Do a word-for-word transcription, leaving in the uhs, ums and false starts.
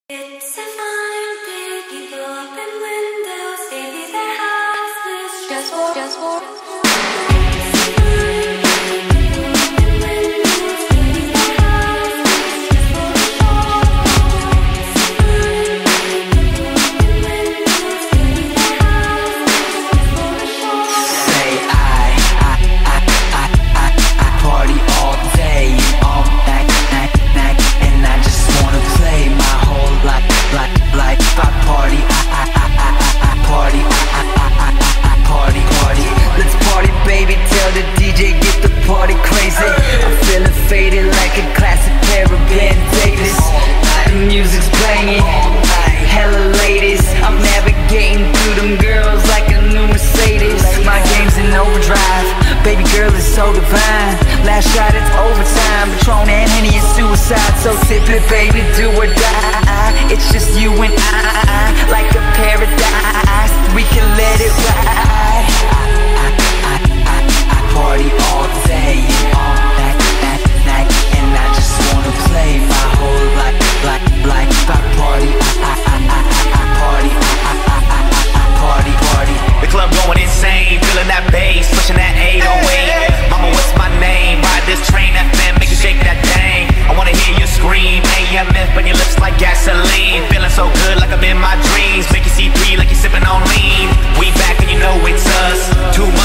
It's a fine day, people open windows, baby, their house is just for, just for. Baby girl is so divine. Last shot, it's overtime. Patron and Henny is suicide. So sip it, baby, do or die. It's just you and I, like a paradise. We can let it ride. I, I, I, I party all day, all night, night, night, and I just wanna play my whole life, like, like I party. I, I, I, I, I party. I, I, I, I, I party, party. The club going insane, feeling that bass, pushing that eight oh eight. Mama, what's my name? Ride this train, F M, make you shake that thing. I wanna hear you scream, A M F, but your lips like gasoline. Feeling so good, like I'm in my dreams. Make you see three, like you're sipping on lean. We back and you know it's us. Too much